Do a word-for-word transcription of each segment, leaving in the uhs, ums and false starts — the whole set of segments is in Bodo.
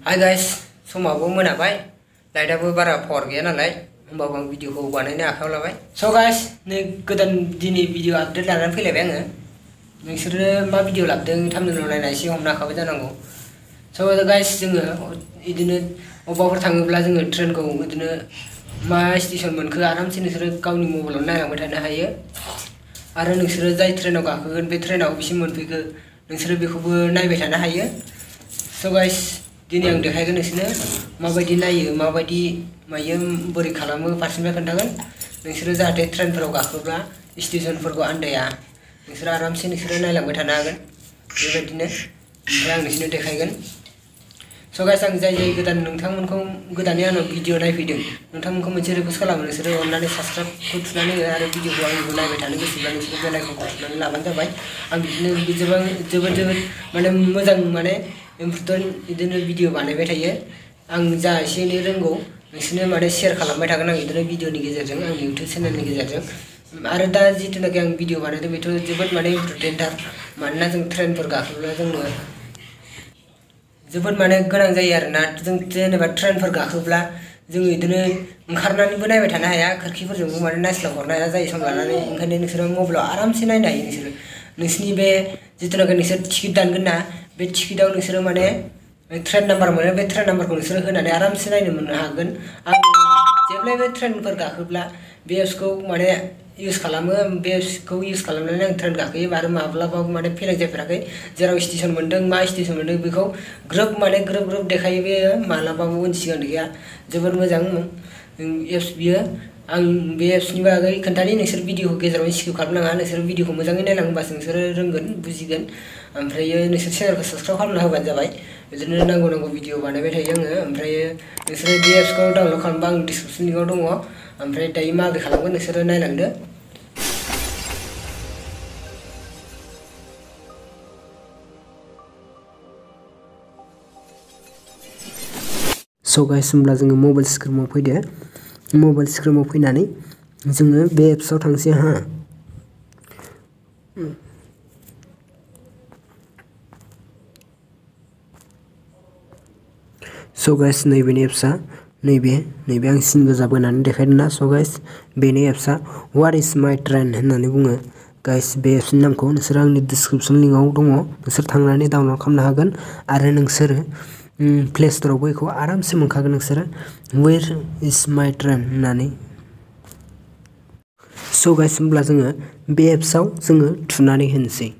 हाय गाइस समाबो मोनाबाय लाइटआबो बारा पावर गैया नालाय होमबाबो आं भिडिअखौ बानायनो आखायाव लाबाय। स' गाइस नै गोदान दिनै भिडिअ आपडेट लानानै फैलायबाय आङो। नोंसोरो मा भिडिअ लाबोदों थाम्बनेलाव नायना एसे हमनो हाखाबाय जानांगौ। स' गाइस जोङो बिदिनो अबेबाफोर थाङोब्ला जोङो ट्रेनखौ बिदिनो मा स्टेसन मोनखो आरामसे नोंसोरो गावनि मबाइलाव नायलांबाय थानो हायो। आरो नोंसोरो जाय ट्रेनाव गाखोगोन बे ट्रेनाव बेसिम मोनफैखो नोंसोरो बेखौबो नायबाय थानो हायो। स' गाइस दिनै आं देखायगोन नोंसोरनो माबायदि नायो माबायदि मायो बोरै खालामो फारसेनिफ्राय खोन्थागोन। नोंसोरो जाहाथे ट्रेनफोराव गाखोब्ला स्टेसनफोरखौ आन्दाया नोंसोरो आरामसे नोंसोरो नायलांबाय थानो हागोन बेबायदिनो। ओमफ्राय आं नोंसोरनो देखायगोन। स' गाइस आं जाय जाय गोदान नोंथांमोनखौ गोदानै आंनाव भिडिअ नायफैदों नोंथांमोनखौ मोनसे रिकुवेस्ट खालामो नोंसोरो अननानै साबस्क्राइबखौ थुनानै हो आरो भिडिअखौ आंनिखौ नायबाय थानो गोसोब्ला नोंसोरो बेल आइकनखौ थुनानै लाबानो जाबाय। आं बिदिनो जोबोद जोबोद जोबोद माने मोजां माने इम्परटेन्ट बिदिनो भिडिअ बानायबाय थायो। आं जा एसे एनै रोंगौ नोंसोरनो माने शेयार खालामबाय थागोन आं बिदिनो भिडिअनि गेजेरजों आंनि इउटुब चेनेलनि गेजेरजों। आरो दा जिथुनाखि आं भिडिअ बानायदों बेथ' जोबोद माने इम्परटेन्टथार मानोना जों ट्रेनफोर गाखोब्ला जोंनो जोबोद माने गोनां जायो आरोना। जों जेनेबा ट्रेनफोर गाखोब्ला जों बिदिनो ओंखारनानैबो नायबाय थानो हाया खोरखिफोरजोंबो माने नायस्लाबहरनो हाया जायो सम लानानै। ओंखायनो नोंसोरो मबाइलाव आरामसे नायनो हायो नोंसोरो नोंसिनि बे जिथुनाखि नोंसोर टिकेट दानगोन ना बे टिकेटआव नोंसोरो माने ट्रेन नाम्बार मोनो बे ट्रेन नाम्बारखौ नोंसोरो होनानै आरामसे नायनो मोननो हागोन। आं जेब्लायबो ट्रेनफोर गाखोब्ला बे एप्सखौ माने इउज खालामो। बे एप्सखौ इउज खालामनानै आं ट्रेन गाखोयो आरो माब्लाबाबो माने फेलें जाफेराखै। जेराव स्टेसन मोन्दों मा स्टेसन मोन्दों बेखौ ग्रोब माने ग्रोब ग्रोब देखायो बेयो मालाबाबो उन सिगां गैया। जोबोद मोजां एप्स बियो। आं बे एप्सनि बागै खोन्थानि नोंसोर भिडिअखौ गेजेरावनो स्किप खालामनाङा। नोंसोर भिडिअखौ मोजाङै नायलांबासो नोंसोरो रोंगोन बुजिगोन। ओमफ्रायो नोंसोर चेनेलखौ साबस्क्राइब खालामना होबानो जाबाय। बिदिनो नांगौ नांगौ भिडिअ बानायबाय थायो आङो। ओमफ्रायो नोंसोरो बे एप्सखौ डाउनलड खालामबा आं डिसक्रिपसन लिंकआव दङ। ओमफ्राय दायो माबोरै खालामगोन नोंसोरो नायलांदो। स' गाइस होमब्ला जोङो मबाइल स्क्रिनाव फैदो। मबाइल स्क्रिनाव फैनानै जोङो बे एप्सआव थांसै हा। स' गाइस नैबेनि एप्सआ नैबे नैबे आं सिन गोजा बोनानै देखायदों ना। स' गाइस बेनि एप्सआ व्हाट इज माय ट्रेन होननानै बुङो। गाइस बे एप्सनि नामखौ नोंसोरो आंनि डिसक्रिपसन लिंकआव दङ नोंसोर थांनानै डाउनलड खालामनो हागोन। आरो नोंसोरो प्ले स्ट'रावबो बेखौ आरामसे मोनखागोन नोंसोरो वेर इज माय ट्रेन होननानै। स' गाइस होमब्ला जोङो बे एप्सआव जोङो थुनानै होनोसै।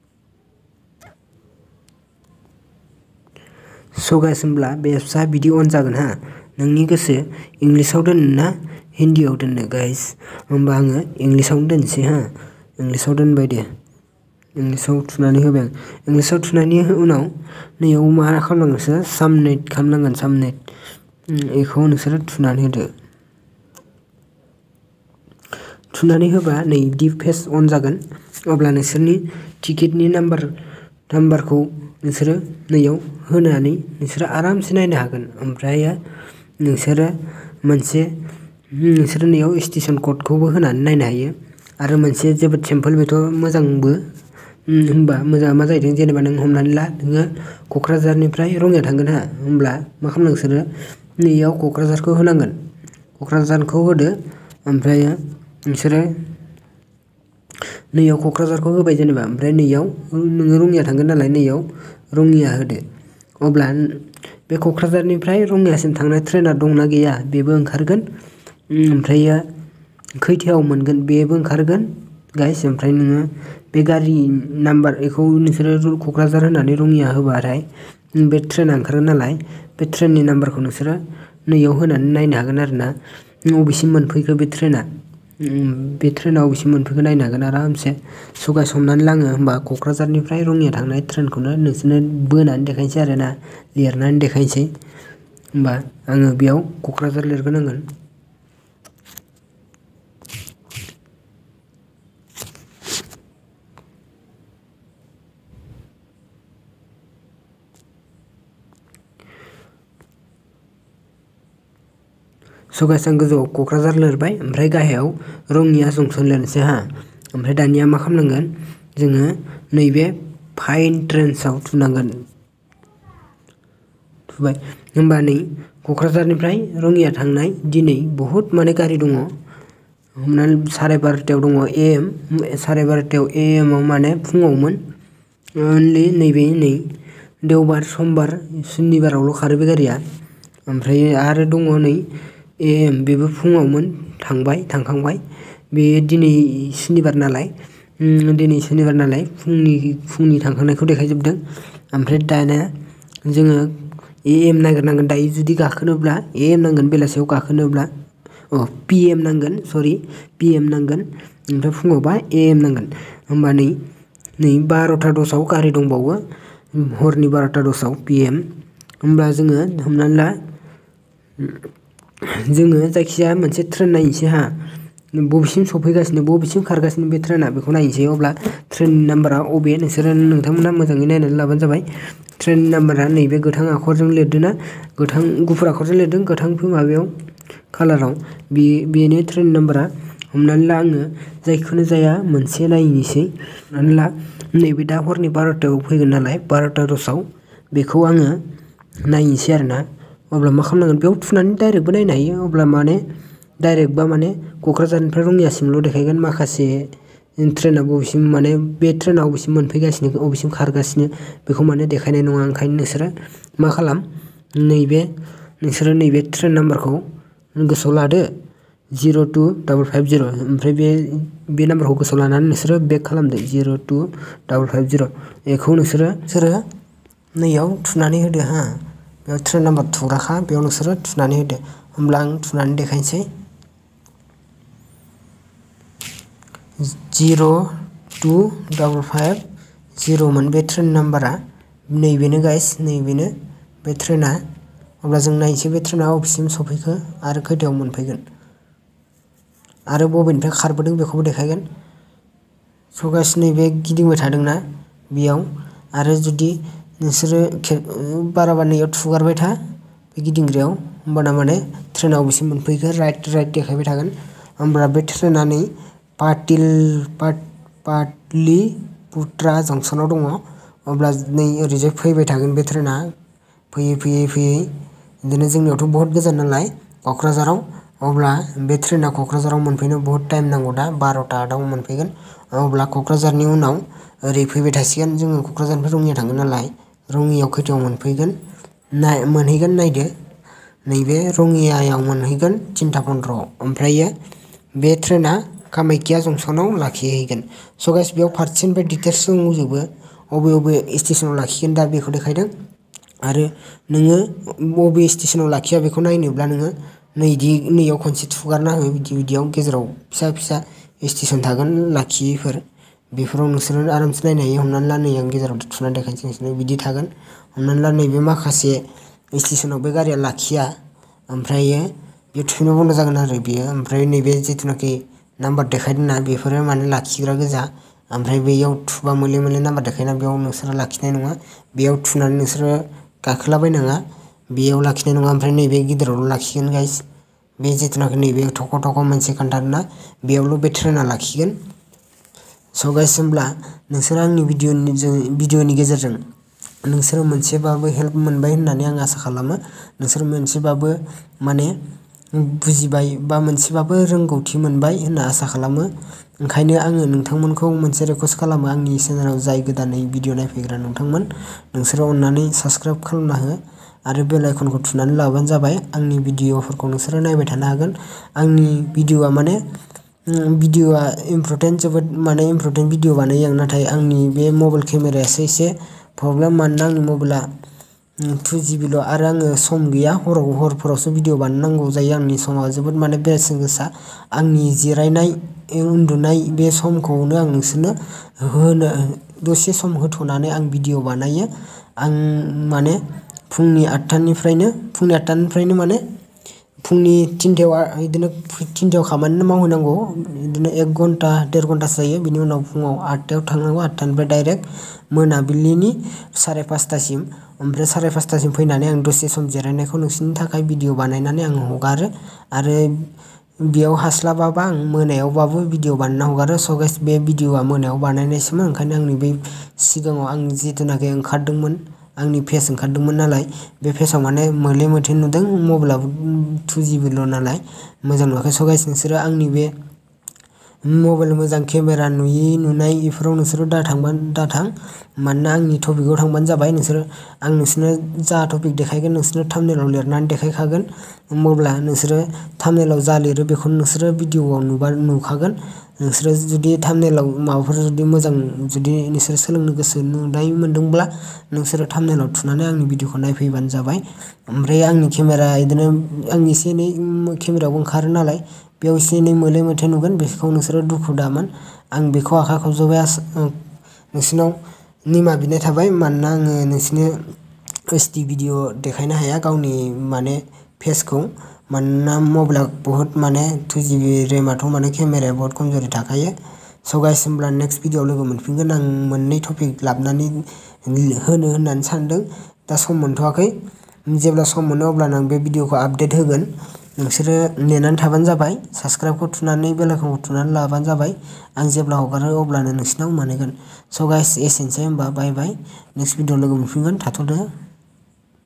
स' गाइस होमब्ला बे एप्सआ बिदि अन जागोन हा। नोंनि गोसो इंलिसाव दोननो ना हिन्दीआव दोननो गाइस। होमबा आङो इंलिसावनो दोनसै हा। इंलिसाव दोनबाय दे। इंलिसाव थुनानै होबाय आं। इंलिसाव थुनायनि उनाव नैयाव मा खालामनांगोन नोंसोर साबमिट खालामनांगोन साबमिट बेखौ नोंसोरो थुनानै होदो। थुनानै होबा नै बिदि पेज अन जागोन। अब्ला नोंसोरनि टिकेटनि नाम्बार नाम्बारखौ नोंसोरो नैयाव होनानै नोंसोरो आरामसे नायनो हागोन। ओमफ्राय नोंसोरो मोनसे नोंसोरो नैयाव स्टेसन क'डखौबो होनानै नायनो हायो। आरो मोनसे जोबोद सिम्पोल बेथ' मोजांबो। होमबा मोजाङा मा जाहैदों जेनेबा नों हमनानै ला नोङो क'क्राझारनिफ्राय रङिया थांगोन हा। होमब्ला मा खालामनांगोन नोंसोरो नैयाव क'क्राझारखौ होनांगोन। क'क्राझारखौ होदो ओमफ्राय नोंसोरो नैयाव क'क्राझारखौ होबाय जेनेबा ओमफ्राय नैयाव नोङो रङिया थांगोन नालाय नैयाव रङिया होदो। अब्ला बे क'क्राझारनिफ्राय रङियासिम थांनाय ट्रेना दंना गैया बेबो ओंखारगोन। ओमफ्रायो खैथायाव मोनगोन बेबो ओंखारगोन गाइस। ओमफ्राय नोङो बे गारि नाम्बार बेखौ नोंसोरो क'क्राझार होनानै रङिया होबाथाय बे ट्रेना ओंखारगोन नालाय बे ट्रेननि नाम्बारखौ नोंसोरो नैयाव होनानै नायनो हागोन आरो ना बबेसिम मोनफैखो बे ट्रेना बे ट्रेना बबेसिम मोनफैखो नायनो हागोन आरामसे। स' गाइस हमनानै ला आङो होमबा क'क्राझारनिफ्राय रङिया थांनाय ट्रेनखौनो नोंसोरनो बोनानै देखायनोसै आरो ना लिरनानै देखायनोसै। होमबा आङो बेयाव क'क्राझार लिरग्रोनांगोन। स' गाइस आं गोजौआव क'क्राझार लिरबाय ओमफ्राय गाहायाव रङिया जंसन लिरनोसै हा। ओमफ्राय दानिया मा खालामनांगोन जोङो नैबे फाइन ट्रेन्सआव थुनांगोन। सफैबाय होमबा नै क'क्राझारनिफ्राय रङिया थांनाय दिनै बहुत माने गारि दङ हमनानै साराय बार'तायाव दङ एएम साराय बार'तायाव एएमआव माने फुङावमोन अनलि नैबे नै देवबार समबार सुनिबारावल' खारो बे गारिया ओमफ्राय आरो दङ नै एएम बेबो फुङावमोन थांबाय थांखांबाय बे दिनै सुनिबार नालाय दिनै सुनिबार नालाय फुंनि फुंनि थांखांनायखौ देखायजोबदों ओमफ्राय दाना जोङो एएम नागिरनांगोन दायो जुदि गाखोनोब्ला एएम नांगोन बेलासियाव गाखोनोब्ला अ पिएम नांगोन सरि पिएम नांगोन ओमफ्राय फुङावबा एएम नांगोन होमबा नै नै बार'ता दसाव गारि दंबावो हरनि बार'ता दसाव पिएम होमब्ला जोङो हमनानै ला जोङो जायखिजाया मोनसे ट्रेन नायनोसै हा बबेसिम सफैगासिनो बबेसिम खारगासिनो बे ट्रेना बेखौ नायनोसै अब्ला ट्रेननि नाम्बारा अबे नोंसोरो नोंथांमोना मोजाङै नायनानै लाबानो जाबाय ट्रेननि नाम्बारा नैबे गोथां आखरजों लिरदोंना गोथां गुफुर आखरजों लिरदों गोथां माबायाव कालाराव बे बेनो ट्रेन नाम्बारा हमनानै ला आङो जायखौनो जाया मोनसे नायनोसै हमनानै ला नैबे दा हरनि बार'तायाव फैगोन नालाय बार'ता दसाव बेखौ आङो नायनोसै आरोना अब्ला मा खालामनांगोन बेयाव थुनानै डाइरेक्टबो नायनो हायो अब्ला माने डाइरेक्टबा माने क'क्राझारनिफ्राय रङियासिमल' देखायगोन माखासे ट्रेना बबेसिम माने बे ट्रेना बबेसिम मोनफैगासिनो बबेसिम खारगासिनो बेखौ माने देखायनाय नङा ओंखायनो नोंसोरो मा खालाम नैबे नोंसोरो नैबे ट्रेन नाम्बारखौ गोसोआव लादो zero' two double five zero' ओमफ्राय बे बे नाम्बारखौ गोसोआव लानानै नोंसोरो बेक खालामदो zero' two double five zero' बेखौ नोंसोरो नोंसोरो नैयाव थुनानै होदो हा बेयाव ट्रेन नाम्बार थुग्राखा बेयाव नोंसोरो थुनानै होदो होमब्ला आं थुनानै देखायनोसै जिर' टु डाबल फाइभ जिर'मोन बे ट्रेन नाम्बारा नैबेनो गाइस नैबेनो बे ट्रेना अब्ला जों नायनोसै बे ट्रेना अबेसिम सफैखो आरो खैथायाव मोनफैगोन आरो बबेनिफ्राय खारबोदों बेखौबो देखायगोन स' गाइस नैबे गिदिंबाय थादोंना बेयाव आरो जुदि नोंसोरो बाराबा नैयाव थुगारबाय था बे गिदिंग्रायाव होमबाना माने ट्रेना अबेसिम मोनफैखो राइट राइट देखायबाय थागोन होमब्ला बे ट्रेना नै पाटिल पाटलिपुत्रा जंक्सनाव दङ अब्ला नै ओरैजाय फैबाय थागोन बे ट्रेना फैयै फैयै फैयै बिदिनो जोंनियावथ' बहुत गोजान नालाय क'क्राझाराव अब्ला बे ट्रेना क'क्राझाराव मोनफैनो बहुत टाइम नांगौ दा बार'तायाव मोनफैगोन अब्ला क'क्राझारनि उनाव ओरै फैबाय थासिगोन जोङो क'क्राझारनिफ्राय रङिया थांगोन नालाय रङियायाव खैथायाव मोनफैगोन नाय मोनहैगोन नायदो नैबे रङियायाव मोनहैगोन थिनथा फन्द्र'आव ओमफ्रायो बे ट्रेना कामाख्या जंक्सनाव लाखिहैगोन स' गाइस बेयाव फारसेनिफ्राय डिटेल्स दंजोबो अबे अबे स्टेसनाव लाखिगोन दा बेखौ देखायदों आरो नोङो बबे स्टेसनाव लाखिया बेखौ नायनोब्ला नोङो नैदि नैयाव खनसे थुगारना हो बिदि बिदियाव गेजेराव फिसा फिसा स्टेसन थागोन लाखियैफोर बेफोराव नोंसोरो आरामसे नायनो हायो हमनानै ला नै आं गेजेराव थुनानै देखायनोसै नोंसोरनो बिदि थागोन हमनानै ला नैबे माखासे स्टेसनाव बे गारिया लाखिया ओमफ्रायो बे थुनो बन्द' जागोन आरो बेयो ओमफ्राय नैबे जिथुनाखि नाम्बार देखायदोंना बेफोरो माने लाखिग्रा गोजा ओमफ्राय बेयाव थुबा मोले मोले नाम्बार देखायना बेयाव नोंसोरो लाखिनाय नङा बेयाव थुनानै नोंसोरो गाखोलाबायनाङा बेयाव लाखिनाय नङा ओमफ्राय नैबे गिदिरावल' लाखिगोन गाइस बे जिथुनाखि नैबे थख' थख' मोनसे खोन्थादोंना बेयावल' बे ट्रेना लाखिगोन स' गाइस होमब्ला नोंसोरो आंनि भिडिअनि भिडिअनि गेजेरजों नोंसोरो मोनसेबाबो हेल्प मोनबाय होननानै आं आसा खालामो नोंसोर मोनसेबाबो माने बुजिबाय बा मोनसेबाबो रोंगौथि मोनबाय होनना आसा खालामो ओंखायनो आङो नोंथांमोनखौ मोनसे रिक्वेस्ट खालामो आंनि चेनेलाव जाय गोदानै भिडिअ नायफैग्रा नोंथांमोन नोंसोरो अननानै साबस्क्राइब खालामना हो आरो बेल आइकनखौ थुनानै लाबानो जाबाय आंनि भिडिअफोरखौ नोंसोरो नायबाय थानो हागोन आंनि भिडिअआ माने भिडिअआ इम्परटेन्ट जोबोद माने इम्परटेन्ट भिडिअ बानायो आं नाथाय आंनि बे मबाइल केमेरायासो एसे प्रब्लेम मानोना आंनि मबाइला टु जिबिल' आरो आङो सम गैया हराव हरफोरावसो भिडिअ बानायनांगौ जायो आंनि समा जोबोद माने बेसेन गोसा आंनि जिरायनाय उन्दुनाय बे समखौनो आं नोंसोरनो होनो दसे सम होथ'नानै आं भिडिअ बानायो आं माने फुंनि आठथानिफ्रायनो फुंनि आठथानिफ्रायनो माने फुंनि थिनथायाव बिदिनो थिनथायाव खामानि मावहैनांगौ बिदिनो एक घन्टा देर घन्टासो जायो बिनि उनाव फुङाव आठथायाव थांनांगौ आठथानिफ्राय डाइरेक्ट मोनाबिलिनि साराय पासथासिम ओमफ्राय साराय पासथासिम फैनानै आं दसे सम जिरायनायखौ नोंसोरनि थाखाय भिडिअ बानायनानै आं हगारो आरो बेयाव हास्लाबाबा आं मोनायावबाबो भिडिअ बानायना हगारो स' गाइस बे भिडिअआ मोनायाव बानायनायसोमोन ओंखायनो आंनि बै सिगाङाव आं जिथुनाखि ओंखारदोंमोन आंनि फेस ओंखारदोंमोन नालाय बे फेसाव माने मोले मोथे नुदों मबाइलाबो टु जिबिल' नालाय मोजां नुवाखै स' गाइस नोंसोरो आंनि बे मबाइल मोजां केमेरा नुयि नुनाय इफोराव नोंसोरो दा थांबा दा थां मानोना आंनि टपिकआव थांबानो जाबाय नोंसोरो आं नोंसोरनो जा टपिक देखायगोन नोंसोरनो थाम्बनेलाव लिरनानै देखायखागोन अब्ला नोंसोरो थाम्बनेलाव जा लिरो बेखौनो नोंसोरो भिडिअ'आव नुबा नुखागोन नोंसोरो जुदि थाम्बनेलाव माबाफोर जुदि मोजां जुदि नोंसोरो सोलोंनो गोसो नुनाय मोनदोंब्ला नोंसोरो थाम्बनेलाव थुनानै आंनि भिडिअ'खौ नायफैबानो जाबाय ओमफ्राय आंनि केमेरा इदिनो आं एसे एनै केमेरायावबो ओंखारो नालाय बेयाव एसे एनै मोले मोथे नुगोन बेखौ नोंसोरो दुखु दामोन आं बेखौ आखाइ खबजोबाय नोंसोरनाव निमाहा बिनाय थाबाय मानोना आङो नोंसोरनो ओइसडि भिडिअ देखायनो हाया गावनि माने फेसखौ मानोना मबाइला बहुत माने टु जिबि रेमाथ' माने केमेराया बहुत कमजोरि थाखायो स' गाइस होमब्ला नेक्स्ट भिडिअ'आव लोगो मोनफिनगोन आं मोननै टपिक लाबोनानै होनो होननानै सानदों दा सम मोनथ'वाखै जेब्ला सम मोनो अब्लानो आं बे भिडिअ'खौ आपडेट होगोन नोंसोरो नेनानै थाबानो जाबाय साबस्क्राइबखौ थुनानै बेल आइकनखौ थुनानै लाबानो जाबाय आं जेब्ला हगारो अब्लानो नोंसिनाव मोनहैगोन स' गाइस एसेनोसै होमबा बाय बाय नेक्स्ट भिडिअ'आव लोगो मोनफिनगोन थाथ'दो।